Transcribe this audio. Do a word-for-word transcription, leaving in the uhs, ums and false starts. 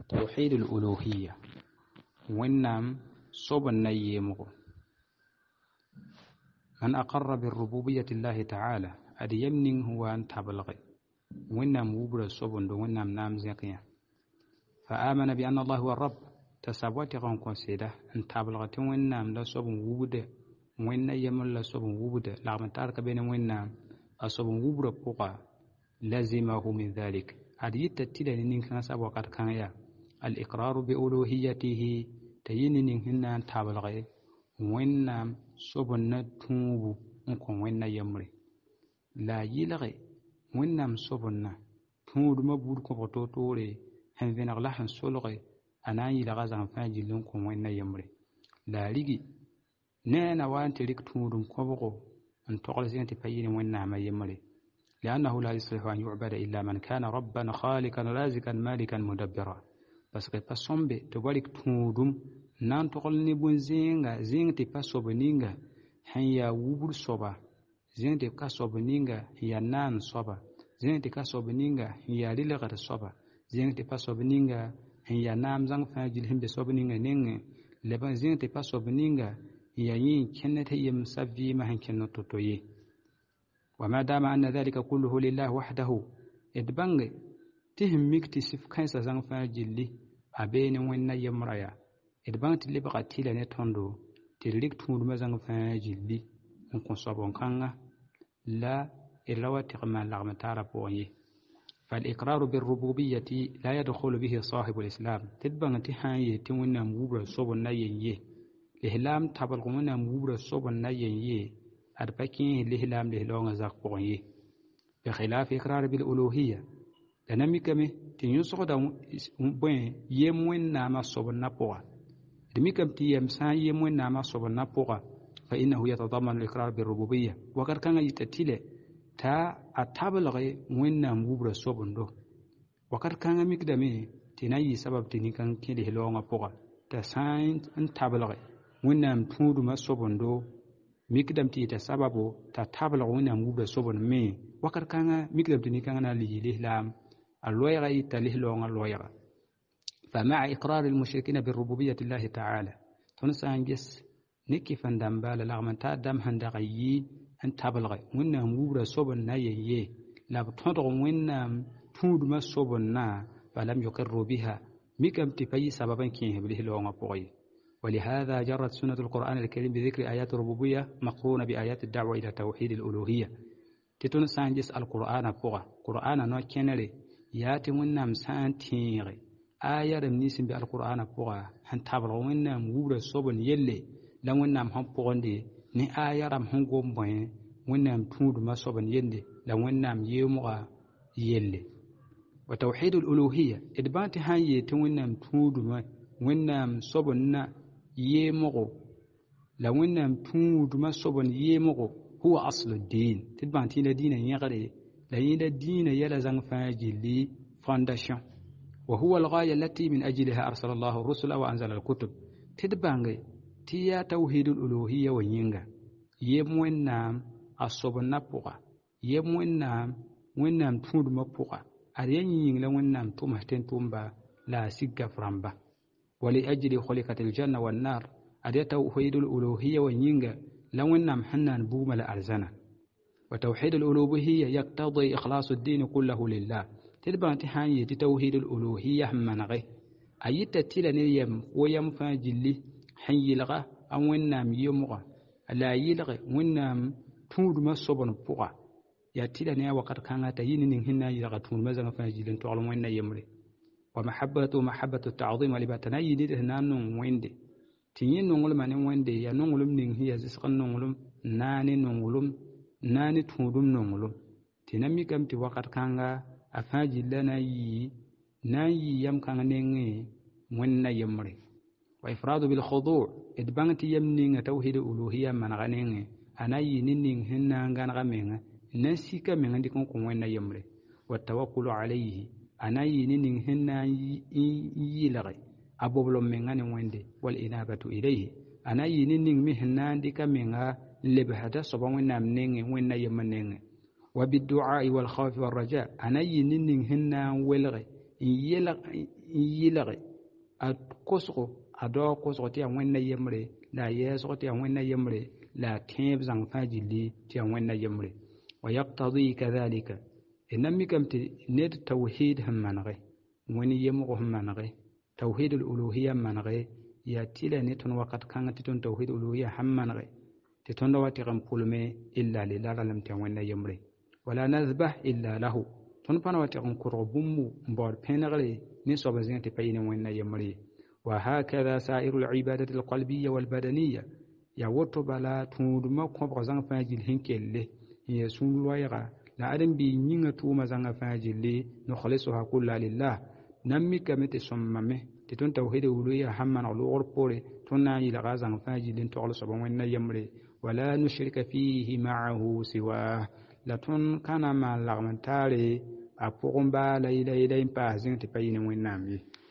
توحيد الألوهية ونام صوب النيمغ من أقر بالربوبية الله تعالى أدي يمنين هو أن تبلغ ونام وبر صوب ونام نام زكيا فآمن بأن الله هو الرب تسابوت غن كونسيدا أن تبلغ ونام لا صوب وبد وين يمل لا صوب وبد لعم تارك بين ونام أصوب وبر بقى لازمه من ذلك أدي يتتيل نين كان سابوا قد كان يا الإقرار بألوهيته تينين هنا تبلغ وين صوبنا توبو نكون وين يمري لا يلغي وين صوبنا توبو ما بود كبرتو توري هن فين أغلح سولغي أنا يلغى زعم فاجي لنكون وين يمري لا لقي نانا وان تلك توبو كبرو أن تقل زين تفيين وين ما يمري لأنه لا يصلح أن يعبد إلا من كان ربا خالقا رازقا مالكا مدبرا بس كي بسومبي تبالك توبو nan tokol ni bun zinga zing ti pa sobeninga hanya wubul soba zing ti ka sobeninga ya nan soba zing ti ka sobeninga ya lilagar soba zing ti pa sobeninga ya nam zang fa jil himbe sobeninga nenge leban zing ti pa sobeninga ya yin kennete yim savi ma han kenno totoye وما دام أن ذلك كله لله وحده إدبانغ تهم مكتي سف كنسا زang fa jilli abene wenna yamraya إدبان تلي بقى تيلا نتوندو تليك تمود مزان فاجلي نكون صابون كانغا لا إلا تقما لغم تعرفوني فالإقرار بالربوبية لا يدخل به صاحب الإسلام تدبان تهاي تمونا مبرا صوبون نايين لهلام تبلغونا مبرا صوبون نايين أربكين لهلام لهلون زاقبوني بخلاف إقرار بالألوهية لنمي كمي تنيوسو دا بوين يموين ناما صوبون نابوا دميكم تيام ساي من نام صبنا بوغا فإنه يتضمن الإقرار بالربوبية وقد كان يتتيله تا أتابلغ من نام وبر صبندو وقد كان مقدمي تناي سبب تني كان كله لونغ بوغا تا ساين أن تابلغ من نام تود ما صبندو مقدم تي تسببو تا تابلغ من نام وبر صبن مي وقد كان مقدم تني كان ليه لام اللويغا يتله لونغ اللويغا فمع إقرار المشركين بالربوبية الله تعالى تنسى أنجس نكي فندنبال لغمن تادم هندغي أن تبلغ وإنهم وبر صوبنا يي لا بتنطق وإنهم تود ما صوبنا فلم يقروا بها مكم تفي سببا كيه بله لونغ بوغي ولهذا جرت سنة القرآن الكريم بذكر آيات الربوبية مقرونة بآيات الدعوة إلى توحيد الألوهية تتنسى أنجس القرآن بوغا قرآن نو كنري ياتي وإنهم سانتيغي آية رمنيسين بالقرآن بوغا هن تابلغ وينام وورا صوبن يلي لا وينام هم بوغندي ني آية رم هم قوم بوين وينام تود ما صوبن يلي لا وينام يومغا يلي وتوحيد الألوهية إدبانت هاي وينام تود ما وينام صوبن يمغو لا وينام تود ما صوبن يمغو هو أصل الدين تدبانت إلى دين يغري لا إلى دين يلا زنگ فاجي لي فانداشن وهو الغاية التي من أجلها أرسل الله الرسل وأنزل الكتب تدبانغي تيا توحيد الألوهية وينغا يموين نام أصوبنا نبوغا يموين نام وين نام تود مبوغا أريان ينغ لوين نام تومهتين تومبا لا سيغا فرامبا ولأجل خلقت الجنة والنار أدي توحيد الألوهية وينغا لوين نام حنان بوما لأرزانا وتوحيد الألوهية يقتضي إخلاص الدين كله لله تدبان تحاني توحيد الألوهية منغي أيتا تيلا نيم ويم فاجلي حي لغا أو ونام يمغا لا يلغي ونام تود ما صبن بوغا يا تيلا نيا وقد كان تاين هنا يلغا تود ما زغ فاجلي تعلم وين يمري ومحبة محبة التعظيم لباتنا يدي هنا نون ويندي تيين نونغل ما نون ويندي يا نونغلم نين هي زسقن نونغلم ناني نونغلم ناني تودم نونغلم تنمي كم تي وقد كان أفاجي لنا يي ناي يم كان نينغي منا يمري وإفراد بالخضوع إدبانتي يمنين توحيد الألوهية من غنينغي أنا ينين هنا غان غمينغ نسيك من عندكم كون يمري والتوكل عليه أنا ينين هنا يلغي أبوبلو من غني ويندي والإنابة إليه أنا ينين مهنا عندك من لبهدا صبا ونا منينغي ونا يمنينغي وبالدعاء والخوف والرجاء أنا ينين هنا ولغي yela yilare a kosgo a do kosgo ti wẽnna yembre la yeesgo ti wẽnna yembre la tẽeb zãng fãa gilli ti wẽnna yembre wa yaqtadi kadhalika enam mikam ti ned tawhid sẽn manege wẽn yemgo sẽn manege tawhid al-uluhiyya manege ya tila ne tõnd wakat kãng tɩ tõnd tawhid al-uluhiyya sẽn manege tɩ tõnd wa tɩg n pʋlme illa lila ralem tɩ wẽnna yembre wala nazbah illa lahu tõnd pa na wa tɩg n kʋrg bũmbu n baood pẽnegre ne soab zẽ tɩ pa yɩ ne wẽnna yembre wa hakada sa'iru al-ibadati al-qalbiyya wal-badaniyya ya woto bala tũudmã kõbg zãng fãa gill sẽn kelle n ya sũur loɛɛga la adem bɩ yĩngã tʋʋmã zãngã fãa gilli nukhlisuha kulla lillah nan mikame tɩ sõmmame tɩ tõnd tawhid al-uluhiyya sãn maneg loogr poore tõnd na n yɩlga a zãng fãa gill n togl soaba wẽnna yembre wala nushrika fihi ma'ahu siwa la tõnd kãna n maan lagm n taare a pʋgẽ baa la yɩla yɩla n paas zẽng tɩ pa yɩ ne wẽnnaam ye